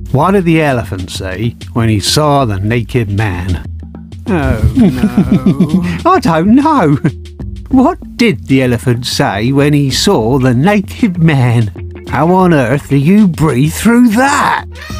What did the elephant say when he saw the naked man? Oh no. I don't know. What did the elephant say when he saw the naked man? How on earth do you breathe through that?